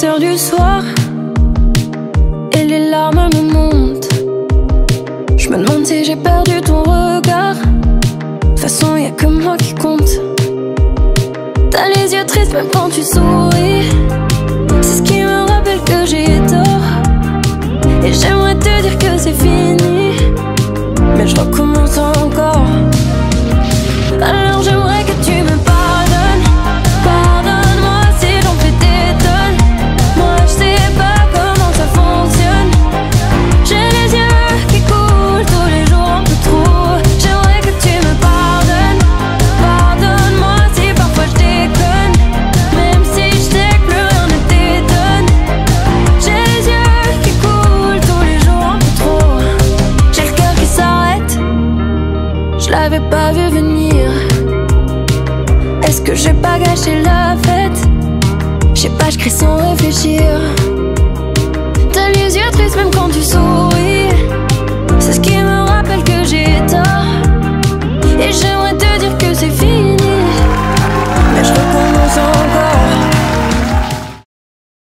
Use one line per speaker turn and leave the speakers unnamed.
20h du soir et les larmes me montent. Je me demande si j'ai perdu ton regard. De toute façon y'a que moi qui compte. T'as les yeux tristes même quand tu souris. C'est ce qui me rappelle que j'ai tort. Et j'aimerais te dire que c'est fini, mais je recommence encore. Alors j'aimerais que tu me pardonnes. Pardonne-moi si j'en fais des tonnes. Moi je sais pas comment ça fonctionne. J'ai les yeux qui coulent tous les jours un peu trop. J'aimerais que tu me pardonnes. Pardonne-moi si parfois je déconne, même si je sais que plus rien ne t'étonne. J'ai les yeux qui coulent tous les jours un peu trop. J'ai le cœur qui s'arrête, je l'avais pas vu venir. Est-ce que j'ai pas gâché la fête? Je sais pas, je crie sans réfléchir.